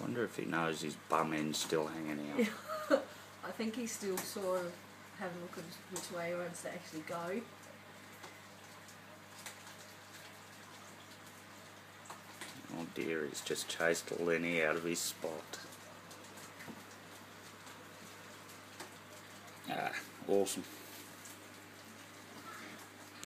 Wonder if he knows his bum end's still hanging out. I think he's still sort of having a look at which way he wants to actually go. Oh dear, he's just chased Lenny out of his spot. Ah, awesome.